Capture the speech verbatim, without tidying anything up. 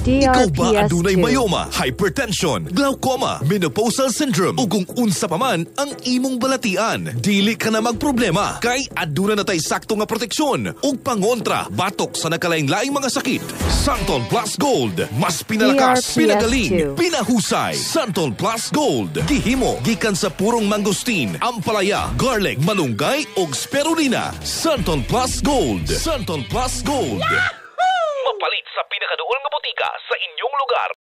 D R P S Ikaw ba adunay two. myoma, hypertension, glaucoma, menopausal syndrome, ug kung unsa pa man ang imong balatian? Dili ka na magproblema kay aduna na tay sakto nga proteksyon ug pangontra batok sa nakalain-laing mga sakit. Xanthone Plus Gold, mas pinalakas, D R P S pinagaling, two. pinahusay. Xanthone Plus Gold, gihimo gikan sa purong mangosteen, ampalaya, garlic, malunggay ug spirulina. Xanthone Plus Gold. Xanthone Plus Gold. Mapalit sa pinakaduol nga botika sa inyong lugar.